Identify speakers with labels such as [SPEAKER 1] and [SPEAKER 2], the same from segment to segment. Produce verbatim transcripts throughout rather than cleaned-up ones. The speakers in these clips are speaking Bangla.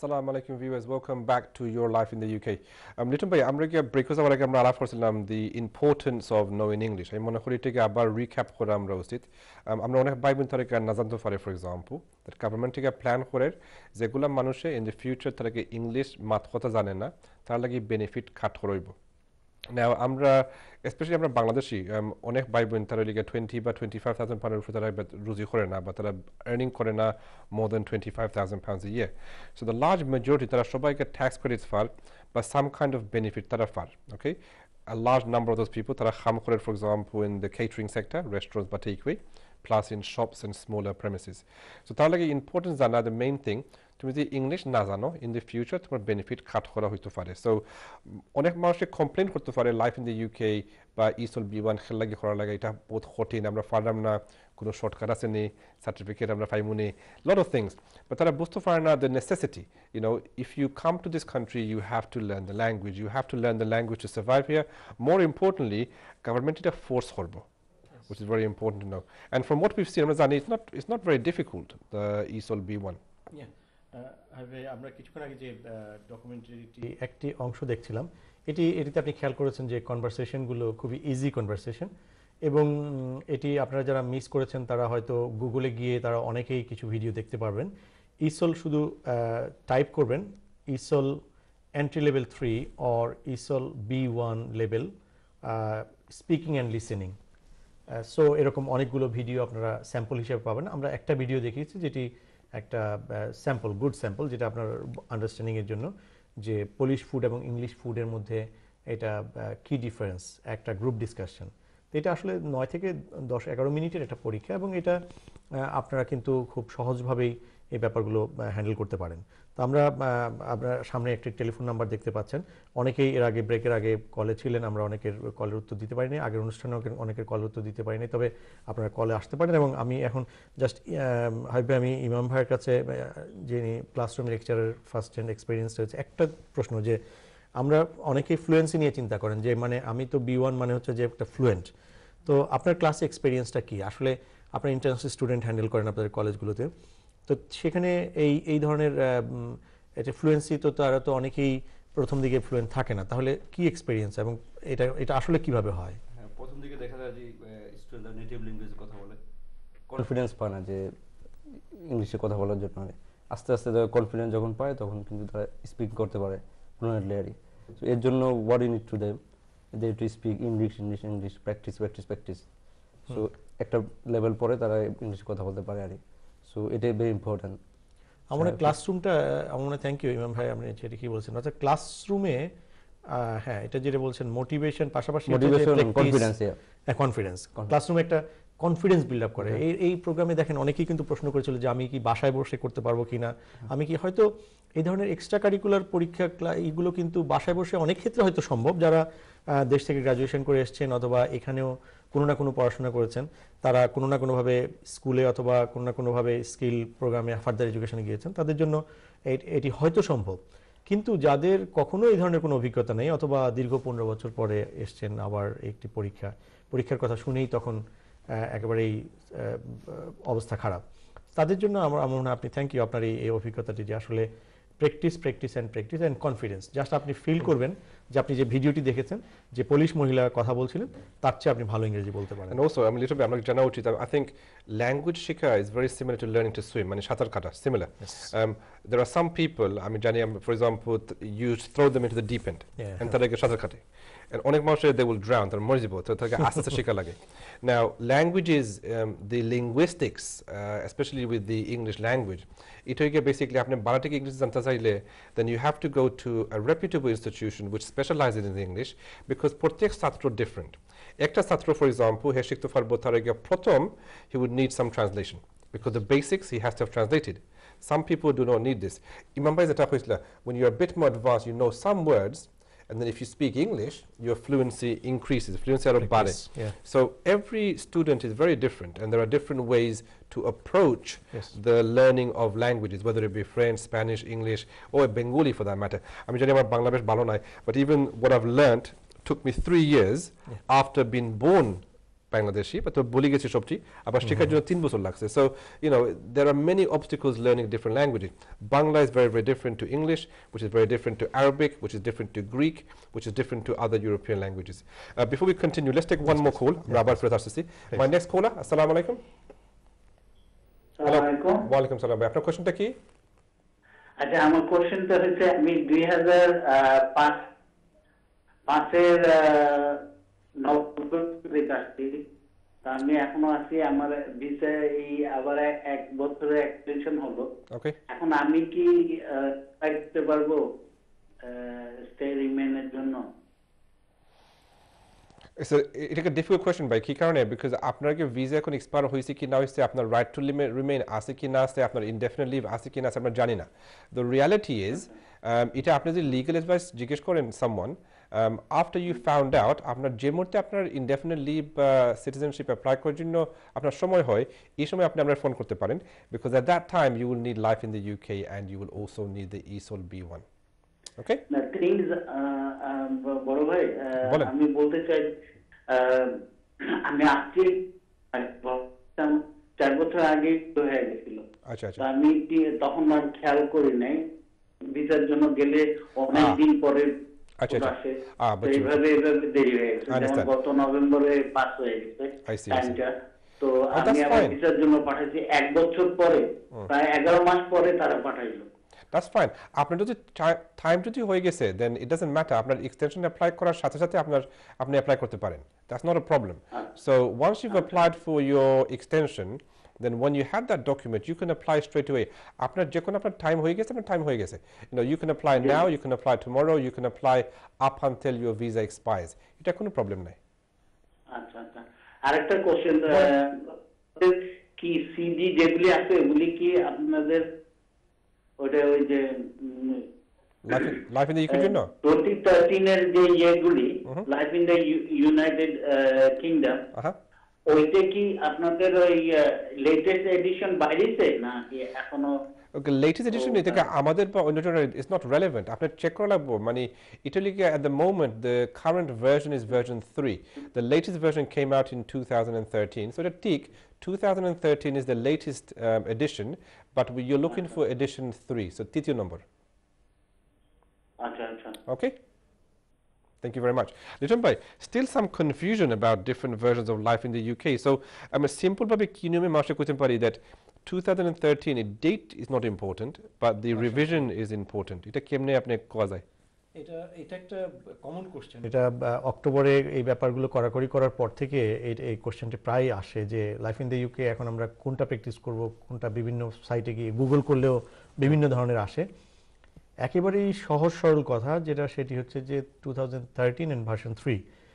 [SPEAKER 1] Assalamu alaikum viewers, welcome back to Your Life in the U K. Um, Little bhai, আমরা কি ব্রেকফাস্ট আবার আগে আমরা আলাপ করছিলাম the importance of knowing English. আমি মনে করি এটাকে আবার রিক্যাপ করা আমরা উচিত। আমরা অনেক ভাই বোন তারা না জানতে পারে ফর এক্সাম্পল that government থেকে প্ল্যান করে যেগুলা মানুষে in the future তারা কি ইংলিশ মাত কথা জানে না তার লাগি বেনিফিট কাট করইব। Now, আমরা especially আমরা বাংলাদেশি অনেক ভাই বোন তারা লিগে twenty বা twenty-five thousand pound উপরে তারা রুজি করে না বা তারা আর্নিং করে না more than twenty-five thousand pounds a year. So the large majority তারা সবাইকে tax credits পার বা some kind of benefit তারা পার, okay? A large number of those people তারা কাম করে for example in the catering sector, restaurants বা takeaway, plus in shops and smaller premises. So তার লাগে important জানা the main thing তুমি যদি ইংলিশ না জানো ইন দ্য ফিউচার তোমার বেনিফিট কাট করা হইতে পারে। সো অনেক মানুষে কমপ্লেন করতে পারে লাইফ ইন দ্য ইউকে বা ইসল বি ওয়ান খেল লাগে করা লাগে এটা বহুত কঠিন আমরা পারলাম না কোনো শর্টকাট আছে নি সার্টিফিকেট আমরা পাইমু নি লট অফ থিংস বাট তারা বুঝতে পারে না the necessity you know if you come to this country you have to learn the language you have to learn the language to survive here more importantly government এটা ফোর্স করবো which is very important to know. And from what we've seen, it's not it's not very difficult, the E S O L B one.
[SPEAKER 2] Yeah. আমরা কিছুক্ষণ আগে যে ডকুমেন্টারিটি একটি অংশ দেখছিলাম এটি এটিতে আপনি খেয়াল করেছেন যে কনভারসেশনগুলো খুবই ইজি কনভারসেশন এবং এটি আপনারা যারা মিস করেছেন তারা হয়তো গুগলে গিয়ে তারা অনেকেই কিছু ভিডিও দেখতে পারবেন। ইসল শুধু টাইপ করবেন ESOL entry level three or ESOL B one level speaking and listening. So এরকম অনেকগুলো ভিডিও আপনারা স্যাম্পল হিসেবে পাবেন। আমরা একটা ভিডিও দেখিয়েছি যেটি একটা স্যাম্পল গুড স্যাম্পল যেটা আপনার আন্ডারস্ট্যান্ডিংয়ের জন্য যে পোলিশ ফুড এবং ইংলিশ ফুডের মধ্যে এটা কি ডিফারেন্স একটা গ্রুপ ডিসকাশন। তো এটা আসলে নয় থেকে দশ এগারো মিনিটের একটা পরীক্ষা এবং এটা আপনারা কিন্তু খুব সহজভাবেই এই ব্যাপারগুলো হ্যান্ডেল করতে পারেন। তো আমরা আপনার সামনে একটি টেলিফোন নাম্বার দেখতে পাচ্ছেন। অনেকেই এর আগে ব্রেকের আগে কলে ছিলেন, আমরা অনেকের কলের উত্তর দিতে পারিনি, আগের অনুষ্ঠানে অনেকের কলের উত্তর দিতে পারিনি, তবে আপনারা কলে আসতে পারেন। এবং আমি এখন জাস্ট হয়তো আমি ইমাম ভাইয়ের কাছে যিনি ক্লাসরুম লেকচারের ফার্স্ট হ্যান্ড এক্সপিরিয়েন্স রয়েছে একটা প্রশ্ন যে আমরা অনেকেই ফ্লুয়েন্সি নিয়ে চিন্তা করেন যে মানে আমি তো বি ওয়ান মানে হচ্ছে যে একটা ফ্লুয়েন্ট। তো আপনার ক্লাসে এক্সপিরিয়েন্সটা কি? আসলে আপনার ইন্টারন্যাশনাল স্টুডেন্ট হ্যান্ডেল করেন আপনাদের কলেজগুলোতে, তো সেখানে এই এই ধরনের এটা ফ্লুয়েন্সি তো তারা তো অনেকেই প্রথম দিকে ফ্লুয়েন্ট থাকে না, তাহলে কি এক্সপিরিয়েন্স এবং এটা এটা আসলে কিভাবে হয়?
[SPEAKER 3] হ্যাঁ, প্রথম দিকে দেখা যায় যে স্টুডেন্টরা নেটিভ ল্যাঙ্গুয়েজে কথা বলে, কনফিডেন্স পায় না যে ইংলিশে কথা বলার জন্য। আস্তে আস্তে কনফিডেন্স যখন পায় তখন কিন্তু তারা স্পিক করতে পারে ফ্লুয়েন্টলি আর কি। সো এর জন্য what you need to them they to speak English English English practice practice practice. So একটা লেভেল পরে তারা ইংলিশে কথা বলতে পারে আর কি। সো এটাই ভেরি ইম্পর্টেন্ট।
[SPEAKER 2] আমার ক্লাসরুমটা আমার থ্যাংক ইউ ইমাম ভাই, আপনি যেটা কি বলছেন অর্থাৎ ক্লাসরুমে হ্যাঁ এটা যেটা বলছেন মোটিভেশন পাশাপাশি
[SPEAKER 3] কনফিডেন্স
[SPEAKER 2] কনফিডেন্স ক্লাসরুমে একটা কনফিডেন্স বিল্ড আপ করে। এই এই প্রোগ্রামে দেখেন অনেকেই কিন্তু প্রশ্ন করেছিল যে আমি কি বাসায় বসে করতে পারবো কিনা, আমি কি হয়তো এই ধরনের এক্সট্রা কারিকুলার পরীক্ষা এইগুলো কিন্তু বাসায় বসে অনেক ক্ষেত্রে হয়তো সম্ভব। যারা দেশ থেকে গ্রাজুয়েশন করে এসছেন অথবা এখানেও কোনো না কোনো পড়াশোনা করেছেন, তারা কোনো না কোনোভাবে স্কুলে অথবা কোনো না কোনোভাবে স্কিল প্রোগ্রামে ফার্দার এডুকেশনে গিয়েছেন, তাদের জন্য এটি হয়তো সম্ভব। কিন্তু যাদের কখনো এই ধরনের কোনো অভিজ্ঞতা নেই অথবা দীর্ঘ পনেরো বছর পরে এসছেন আবার একটি পরীক্ষা পরীক্ষার কথা শুনেই তখন একেবারেই অবস্থা খারাপ, তাদের জন্য আমার আমার মনে হয় আপনি থ্যাংক ইউ আপনার এই অভিজ্ঞতাটি যে আসলে practice practice and practice and confidence. Just আপনি ফিল করবেন যে আপনি যে ভিডিওটি দেখেছেন যে পুলিশ মহিলা কথা বলছিলেন তার চেয়ে আপনি ভালো ইংরেজি বলতে পারেন।
[SPEAKER 1] And also I'm a little bit আমরা জানা উচিত I think language Shikha is very similar to learning to swim, মানে সাঁতার কাটা similar. Yes. Um, there are some people আমি জানি for example you throw them into the deep end yeah. and তাদেরকে সাঁতার কাটে and অনেক মানুষ they will drown, তারা মরে যাবে, তো তাদেরকে আস্তে আস্তে শেখা লাগে। Now languages um, the linguistics uh, especially with the English language it হইকে basically আপনি বাংলা থেকে ইংরেজি জানতে চাইলে then you have to go to a reputable institution which specializes in English because প্রত্যেক ছাত্র different. একটা ছাত্র for example হে শিখতে পারবো তার আগে প্রথম he would need some translation because the basics he has to have translated. Some people do not need this. Imam Bhai যেটা কইছিল when you're a bit more advanced you know some words and then if you speak English your fluency increases, fluency আরো বাড়ে। So every student is very different and there are different ways to approach yes. the learning of languages, whether it be French, Spanish, English or Bengali for that matter. আমি জানি আমার বাংলা বেশ ভালো নাই, but even what I've learnt took me three years yeah. after being born Bangladeshi বা তো বলে গেছি সবটি আবার শেখার জন্য তিন বছর লাগছে so you know there are many obstacles learning different languages Bangla is very very different to English which is very different to Arabic which is different to Greek which is different to other European languages uh, before we continue let's take one more call Rabar ফেরত আসছি my next caller assalamu alaikum
[SPEAKER 4] আসসালামু আলাইকুম
[SPEAKER 1] wa alaikum salam ভাই আপনার কোশ্চেনটা কি
[SPEAKER 4] আচ্ছা আমার কোশ্চেনটা হচ্ছে আমি দুই হাজার পাঁচ পাঁচের নভেম্বরে আসছি তা আমি এখনো আছি আমার ভিসা এই আবার এক বছরের এক্সটেনশন হলো
[SPEAKER 1] ওকে
[SPEAKER 4] এখন আমি কি করতে পারবো স্টে রিমেইনের জন্য
[SPEAKER 1] It's a, it's like a difficult question by কি কারণে because আপনার কি ভিসা এখন এক্সপায়ার হয়েছে কি না হয়েছে আপনার রাইট টু রিমেইন আছে কি না আছে আপনার ইনডেফিনিট লিভ আছে কি না আছে আমরা জানি না the reality is um, এটা আপনি যদি লিগ্যাল অ্যাডভাইস জিজ্ঞেস করেন someone um, after you found out আপনার যে মুহূর্তে আপনার ইনডেফিনিট লিভ সিটিজেনশিপ অ্যাপ্লাই করার জন্য আপনার সময় হয় এই সময় আপনি আমরা ফোন করতে পারেন because at that time you will need life in the U K and you will also need the E S O L B one okay
[SPEAKER 4] না থিংস বড় ভাই
[SPEAKER 1] বলেন।
[SPEAKER 4] আমি বলতে চাই আমি আজকে চার বছর আগে হয়ে গেছিল
[SPEAKER 1] আচ্ছা আচ্ছা
[SPEAKER 4] তো আমি কি তখন আর খেয়াল করি নাই ভিসার জন্য গেলে অনেক দিন পরে
[SPEAKER 1] আচ্ছা আচ্ছা
[SPEAKER 4] আসে
[SPEAKER 1] আহ
[SPEAKER 4] তো এইভাবে এইভাবে দেরি হয়ে গেছে যেমন
[SPEAKER 1] Understand.
[SPEAKER 4] গত নভেম্বরে পাস হয়ে গেছে
[SPEAKER 1] I see, I see.
[SPEAKER 4] টাইমটা তো
[SPEAKER 1] Oh,
[SPEAKER 4] আমি
[SPEAKER 1] that's
[SPEAKER 4] আবার
[SPEAKER 1] fine.
[SPEAKER 4] ভিসার জন্য পাঠাইছি এক বছর পরে প্রায় এগারো মাস পরে তারা পাঠাইলো
[SPEAKER 1] That's fine. আপনার যদি টাইম যদি হয়ে গেছে then it doesn't matter আপনার এক্সটেনশন অ্যাপ্লাই করার সাথে সাথে আপনার আপনি অ্যাপ্লাই করতে পারেন that's not a problem so once you've applied for your extension then when you have that document you can apply straight away আপনার যে কোনো আপনার টাইম হয়ে গেছে আপনার টাইম হয়ে গেছে you know you can apply now you can apply tomorrow you can apply up until your visa expires এটা কোনো প্রবলেম নাই
[SPEAKER 4] আচ্ছা আচ্ছা আরেকটা কোশ্চেন কি সিডি যেগুলি আছে ওগুলি কি আপনাদের ওটা ওই যে
[SPEAKER 1] লাইফ ইন দ্য ইউকে জন্য
[SPEAKER 4] টোয়েন্টি থার্টিন এর যে ইয়েগুলি life in the United Kingdom
[SPEAKER 1] আহা
[SPEAKER 4] ওইটা কি আপনাদের ওই লেটেস্ট এডিশন বাইরেছে না কি এখনো
[SPEAKER 1] Okay, latest edition এটাকে আমাদের বা অন্য জনের is not relevant আপনি চেক করা লাগবে মানে ইটালিকে at the moment the current version is version three the latest version came out in two thousand thirteen so the ঠিক two thousand thirteen is the latest um, edition but we, you're looking for edition three so তৃতীয় নম্বর
[SPEAKER 4] আচ্ছা আচ্ছা
[SPEAKER 1] okay Thank you very much. Liton bhai, still some confusion about different versions of life in the U K. So, I'm a simple bhabe ki niyome mashe koite pari that twenty thirteen a date is not important, but the revision is important. Eta kemne apne koya jay?
[SPEAKER 2] এটা এটা একটা কমন কোশ্চেন এটা অক্টোবরে এই ব্যাপারগুলো করাকরি করার পর থেকে এই এই কোশ্চেনটা প্রায় আসে যে লাইফ ইন দ্য ইউকে এখন আমরা কোনটা প্র্যাকটিস করব কোনটা বিভিন্ন সাইটে গিয়ে গুগল করলেও বিভিন্ন ধরনের আসে একেবারেই সহজ সরল কথা যেটা সেটি হচ্ছে যে two thousand thirteen and version three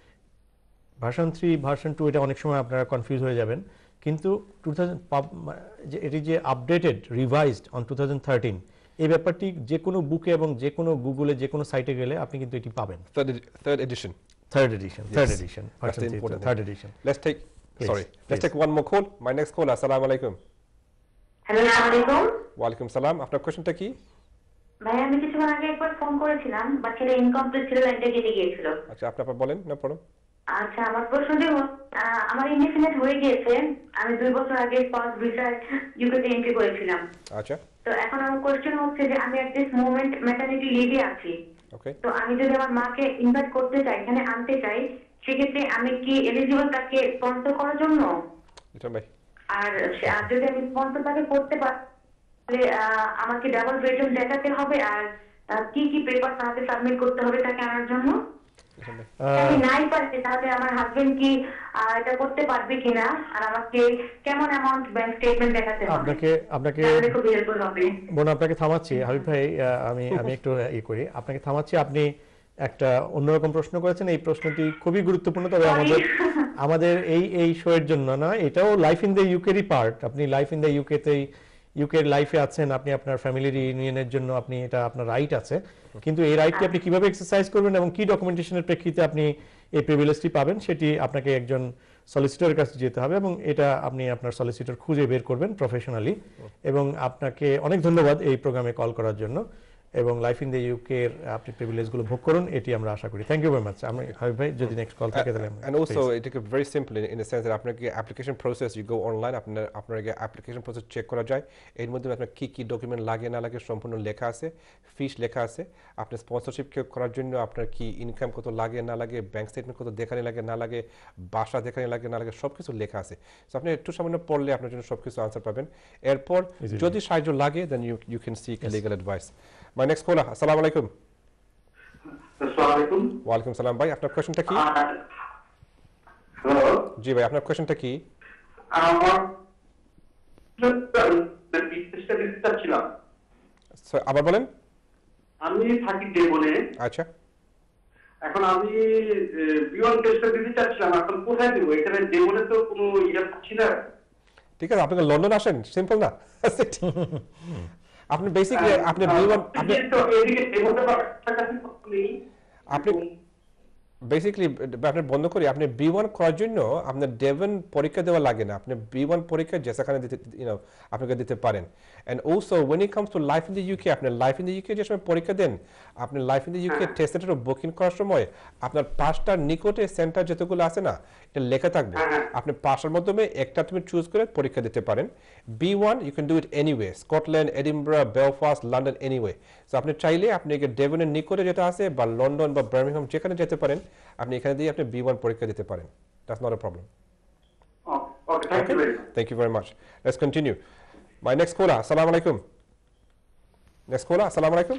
[SPEAKER 2] version three version two এটা অনেক সময় আপনারা কনফিউজ হয়ে যাবেন কিন্তু টু থাউজেন্ড যে এটি যে updated revised on two thousand thirteen এই ব্যাপারটি যে কোনো বুকে এবং যে কোনো গুগলে যে কোনো সাইটে গেলে আপনি কিন্তু এটি পাবেন
[SPEAKER 1] Third, edi- third edition.
[SPEAKER 2] Third edition third
[SPEAKER 1] Yes.
[SPEAKER 2] Edition
[SPEAKER 1] That's the important
[SPEAKER 2] third
[SPEAKER 1] thing.
[SPEAKER 2] Edition
[SPEAKER 1] Let's take,
[SPEAKER 2] Please,
[SPEAKER 1] sorry, let's
[SPEAKER 2] please.
[SPEAKER 1] take one more call. My next call, assalamu alaikum.
[SPEAKER 5] Hello আসসালামু আলাইকুম
[SPEAKER 1] Wa alaikum salam. আপনার কোশ্চেনটা কি?
[SPEAKER 5] ভাই আমি কিছুক্ষণ আগে একবার ফোন করেছিলাম বাট সেটা ইনকমপ্লিট ছিল লাইনটা কেটে গিয়েছিল
[SPEAKER 1] আচ্ছা আপনি আপনার বলেন না পড়ুন
[SPEAKER 5] আচ্ছা আমার প্রশ্নটি হলো, আহ, আমার ইনডিফিনিট হয়ে গিয়েছে আমি দুই বছর আগে পাস ভিসা ইউকেতে এন্ট্রি করেছিলাম
[SPEAKER 1] আচ্ছা
[SPEAKER 5] তো এখন আমার কোশ্চেন হচ্ছে যে আমি এট দিস মোমেন্ট ম্যাটারনিটি লিভে আছি
[SPEAKER 1] ওকে
[SPEAKER 5] তো আমি যদি আমার মাকে ইনভাইট করতে চাই এখানে আনতে চাই সেক্ষেত্রে আমি কি এলিজিবল তাকে স্পন্সর করার জন্য
[SPEAKER 1] লিটন ভাই
[SPEAKER 5] আর সে- আর যদি আমি স্পন্সর তাকে করতে পারি তাহলে আহ, আমাকে ডাবল বেডরুম দেখাতে হবে আর আহ, কি কি পেপার তাকে সাবমিট করতে হবে তাকে আনার জন্য
[SPEAKER 1] লিটন ভাই
[SPEAKER 5] আমি নাই পারছি তাহলে আমার হাজবেন্ড কি আহ, এটা করতে পারবে কিনা আর আমাকে কেমন অ্যামাউন্ট ব্যাংক স্টেটমেন্ট দেখাতে হবে
[SPEAKER 2] আপনাকে আপনাকে
[SPEAKER 5] তাহলে খুব হেল্পফুল হবে
[SPEAKER 2] বোন আপনাকে থামাচ্ছি হাবিব ভাই আহ, আমি আমি একটু ইয়ে করি আপনাকে থামাচ্ছি আপনি একটা অন্যরকম প্রশ্ন করেছেন এই প্রশ্নটি খুবই গুরুত্বপূর্ণ তবে আমাদের আমাদের এই এই শো এর জন্য না এটাও লাইফ ইন দ্য ইউকেরই পার্ট আপনি লাইফ ইন দ্য ইউকেতেই ইউকের লাইফে আছেন আপনি আপনার ফ্যামিলি রিউনিয়নের জন্য আপনি এটা আপনার রাইট আছে কিন্তু এই রাইটটি আপনি কিভাবে এক্সারসাইজ করবেন এবং কি ডকুমেন্টেশনের প্রেক্ষিতে আপনি এই প্রিভিলেজটি পাবেন সেটি আপনাকে একজন সলিসিটরের কাছে যেতে হবে এবং এটা আপনি আপনার সলিসিটর খুঁজে বের করবেন প্রফেশনালি এবং আপনাকে অনেক ধন্যবাদ এই প্রোগ্রামে কল করার জন্য এবং লাইফ ইন দ্য ইউকে এর আপনি প্রিভিলেজগুলো ভোগ করুন, এটি আমরা আশা করি। Thank you very much. আমরা হাবিব ভাই যদি নেক্সট কল থাকে তাহলে
[SPEAKER 1] and also it is very simple in, in the sense that আপনার কি application process you go online আপনার আপনার কি application process চেক করা যায়, এর মধ্যে আপনার কি কি ডকুমেন্ট লাগে না লাগে সম্পূর্ণ লেখা আছে, ফিস লেখা আছে, আপনার স্পন্সরশিপ করার জন্য আপনার কি ইনকাম কত লাগে না লাগে, ব্যাংক স্টেটমেন্ট কত দেখানি লাগে না লাগে, বাসা দেখানি লাগে না লাগে, সব কিছু লেখা আছে। সো আপনি একটু সামান্য পড়লে আপনার জন্য সব কিছু আনসার পাবেন। এরপর যদি সাহায্য লাগে then you you can seek legal advice. My next caller, আসসালামু আলাইকুম।
[SPEAKER 6] আসসালামু আলাইকুম।
[SPEAKER 1] ওয়ালাইকুম সালাম ভাই, আপনার কোয়েশ্চনটা কি?
[SPEAKER 6] হ্যালো
[SPEAKER 1] জি ভাই, আপনার কোয়েশ্চনটা কি?
[SPEAKER 6] আমার বিজনেসটা দিতে চাচ্ছিলাম।
[SPEAKER 1] স্যার আবার বলেন।
[SPEAKER 6] আমি থাকি ডেবনে।
[SPEAKER 1] আচ্ছা,
[SPEAKER 6] এখন আমি বিয়ন্ড টেস্টটা দিতে চাচ্ছিলাম, এখন কোথায় দেবো? এখানে ডেবনে তো কোনো ইয়ে পাচ্ছি না।
[SPEAKER 1] ঠিক আছে, আপনি লন্ডন আসেন, সিম্পল না? আপনি বেসিক্যালি আপনি বি ওয়ান আপনি
[SPEAKER 6] তো এদিকে ডেবনে কাছাকাছি নেই।
[SPEAKER 1] আপনি বেসিক্যালি আপনি বন্ধ করি, আপনি বি ওয়ান করার জন্য আপনার ডেভন পরীক্ষা দেওয়া লাগে না, আপনি বি ওয়ান পরীক্ষা যেখানে দিতে ইউ নো আপনাকে দিতে পারেন। And also when it comes to life in the UK, আপনি লাইফ ইন দ্য ইউকে যে সময় পরীক্ষা দেন, আপনি life in the UK test centre booking করার সময় আপনার পাঁচটা নিকটে সেন্টার যেগুলো আছে না, এটা লেখা থাকবে, আপনি পাঁচটার মাধ্যমে একটা তুমি চুজ করে পরীক্ষা দিতে পারেন। B one you can do it anyway, Scotland, Edinburgh, Belfast, London, anyway. So আপনি চাইলে আপনি ডেভনের নিকটে যেটা আছে বা লন্ডন বা বার্মিংহাম যেখানে যেতে পারেন, আপনি এখানে দিয়ে আপনি বি ওয়ান পরীক্ষা দিতে পারেন। That's not a problem.
[SPEAKER 6] Okay, thank you very much.
[SPEAKER 1] Thank you very much. Let's continue. My next caller, assalamu alaikum. Next caller, assalamu alaikum.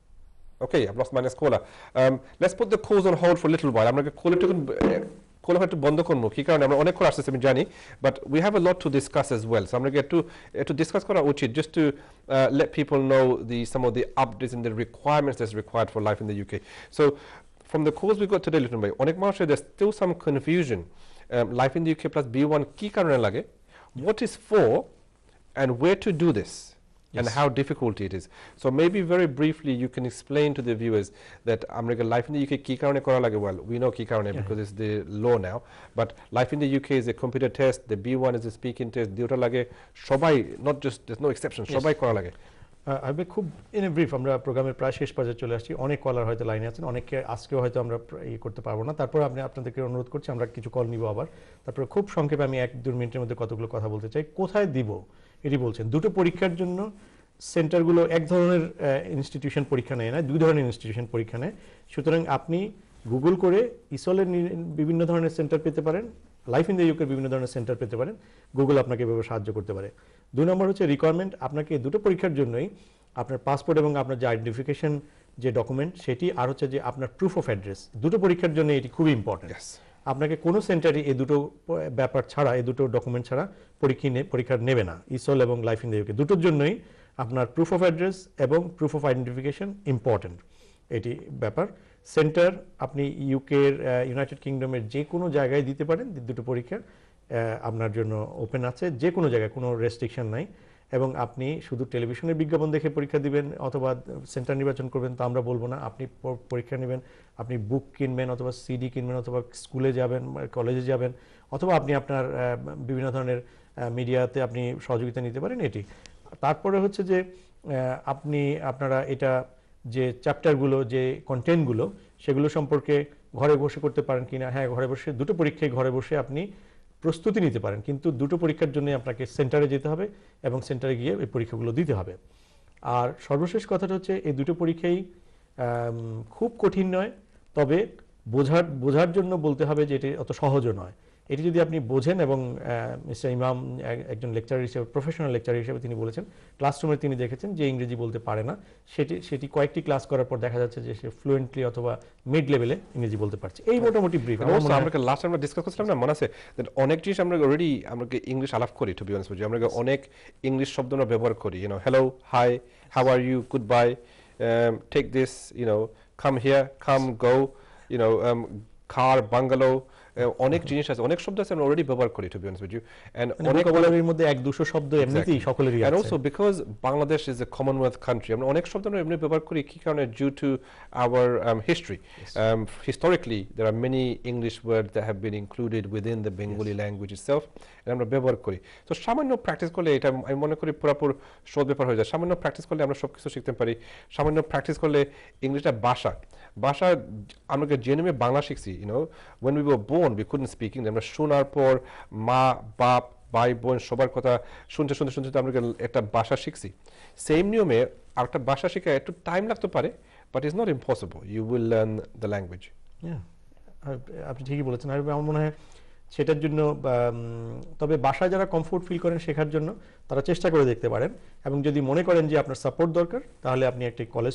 [SPEAKER 1] Okay, I've lost my next caller. Um, let's put the calls on hold for a little while. I'm going to call it to call it to বন্ধ করব কি কারণে আমরা অনেক কল আসছে আমি জানি, but we have a lot to discuss as well. So I'm going to get to uh, to discuss করা উচিত, just to uh, let people know the some of the updates and the requirements that's required for life in the U K. So from the calls we got today, Liton bhai, অনেক মানুষের there's still some confusion. Um, life in the U K plus B one কি কারণে লাগে, what is for, and where to do this, yes, and how difficult it is. So maybe very briefly you can explain to the viewers that American life in the U K কি কারণে করা লাগে. Well, we know কি কারণে because it's the law now, but life in the U K is a computer test, the B one is a speaking test, দুটো লাগে সবাই, not just there's no exception, সবাই করা লাগে।
[SPEAKER 2] আমি খুব ইন এ ব্রিফ, আমরা প্রোগ্রামের প্রায় শেষ পর্যায়ে চলে আসছি, অনেক কলার হয়তো লাইনে আছেন, অনেকে আজকেও হয়তো আমরা ই করতে পারবো না, তারপর আপনি আপনাদেরকে অনুরোধ করছি আমরা কিছু কল নিব আবার, তারপরে খুব সংক্ষেপে আমি এক দুই মিনিটের মধ্যে কতগুলো কথা বলতে চাই। কোথায় দিব এটি বলছেন, দুটো পরীক্ষার জন্য সেন্টারগুলো এক ধরনের ইনস্টিটিউশন পরীক্ষা নেয় না, দুই ধরনের ইনস্টিটিউশন পরীক্ষা নেয়। সুতরাং আপনি গুগল করে ইসলের বিভিন্ন ধরনের সেন্টার পেতে পারেন, লাইফ ইন দ্য ইউকের বিভিন্ন ধরনের সেন্টার পেতে পারেন, গুগল আপনাকে এভাবে সাহায্য করতে পারে। দুই নম্বর হচ্ছে রিকোয়ারমেন্ট, আপনাকে দুটো পরীক্ষার জন্যই আপনার পাসপোর্ট এবং আপনার যে আইডেন্টিফিকেশন যে ডকুমেন্ট সেটি, আর হচ্ছে যে আপনার প্রুফ অফ অ্যাড্রেস, দুটো পরীক্ষার জন্য এটি খুবই ইম্পর্টেন্ট। আপনাকে কোনো সেন্টারই এই দুটো ব্যাপার ছাড়া, এই দুটো ডকুমেন্ট ছাড়া পরীক্ষা পরীক্ষা নেবে না, ইসল এবং লাইফ ইন দ্য ইউকে দুটোর জন্যই আপনার প্রুফ অফ অ্যাড্রেস এবং প্রুফ অফ আইডেন্টিফিকেশন ইম্পর্টেন্ট। এটি ব্যাপার। সেন্টার আপনি ইউকের ইউনাইটেড কিংডমের যে কোনো জায়গায় দিতে পারেন, দুটো পরীক্ষা আপনার জন্য ওপেন আছে, যে কোনো জায়গায় কোনো রেস্ট্রিকশন নাই। এবং আপনি শুধু টেলিভিশনের বিজ্ঞাপন দেখে পরীক্ষা দিবেন অথবা সেন্টার নির্বাচন করবেন তা আমরা বলবো না। আপনি পরীক্ষা নেবেন, আপনি বুক কিনবেন অথবা সিডি কিনবেন অথবা স্কুলে যাবেন, কলেজে যাবেন, অথবা আপনি আপনার বিভিন্ন ধরনের মিডিয়াতে আপনি সহযোগিতা নিতে পারেন এটি। তারপরে হচ্ছে যে আপনি আপনারা এটা যে চ্যাপ্টারগুলো, যে কন্টেন্টগুলো, সেগুলো সম্পর্কে ঘরে বসে করতে পারেন কিনা। হ্যাঁ, ঘরে বসে দুটো পরীক্ষায় ঘরে বসে আপনি প্রস্তুতি নিতে পারেন, কিন্তু দুটো পরীক্ষার জন্য আপনাকে সেন্টারে যেতে হবে এবং সেন্টারে গিয়ে এই পরীক্ষাগুলো দিতে হবে। আর সর্বশেষ কথাটা হচ্ছে এই দুটো পরীক্ষাই খুব কঠিন নয়, তবে বোঝার বোঝার জন্য বলতে হবে যে এটি অত সহজও নয়। এটি যদি আপনি বোঝেন, এবং মিস্টার ইমাম একজন লেকচারার হিসেবে, প্রফেশনাল লেকচারার হিসেবে তিনি বলেছেন, ক্লাসরুমে তিনি দেখেছেন যে ইংরেজি বলতে পারে না, সেটি সেটি কয়েকটি ক্লাস করার পর দেখা যাচ্ছে যে সে ফ্লুয়েন্টলি অথবা মিড লেভেলে ইংরেজি বলতে পারছে। এই মোটামুটি ব্রিফ।
[SPEAKER 1] আমরা লাস্ট আমরা ডিসকাস করছিলাম না, মনে আছে অনেক জিনিস আমরা অলরেডি আমরা ইংলিশ আলাপ করি, to be honest with you, আমরা অনেক ইংলিশ শব্দ আমরা ব্যবহার করি, you know, hello, hi, how are you, goodbye, take this, you know, come here, come, go, you know, car, bungalow, অনেক জিনিস আছে, অনেক শব্দ আছে আমরা অলরেডি ব্যবহার করি, to be honest with you, and অনেক
[SPEAKER 2] ভোকাবুলারির মধ্যে এক দুশো শব্দ এমনিতেই সকলেরই আছে।
[SPEAKER 1] And also because Bangladesh is a Commonwealth country, আমরা অনেক শব্দ আমরা এমনি ব্যবহার করি কি কারণে, due to our um, history. Um, historically there are many English words that have been included within the Bengali yes. language itself, and আমরা ব্যবহার করি। তো সামান্য প্র্যাকটিস করলে এটা আমি মনে করি পুরোপুরি সহজ ব্যাপার হয়ে যায়। সামান্য প্র্যাকটিস করলে আমরা সবকিছু শিখতে পারি। সামান্য প্র্যাকটিস করলে ইংলিশটা ভাষা ভাষা আমরা জেনুইনলি বাংলা শিখছি, you know when we were born we couldn't speak English, আমরা শোনার পর মা বাপ ভাই বোন সবার কথা শুনতে শুনতে শুনতে আমরা একটা ভাষা শিখছি। সেম নিয়মে আরেকটা ভাষা শেখা একটু টাইম লাগতে পারে, but it's not impossible, you will learn the language.
[SPEAKER 2] আপনি ঠিকই বলেছেন। আর আমার মনে হয় সেটার জন্য, তবে বাসায় যারা কমফোর্ট ফিল করেন শেখার জন্য তারা চেষ্টা করে দেখতে পারেন, এবং যদি মনে করেন যে আপনার সাপোর্ট দরকার তাহলে আপনি একটি কলেজ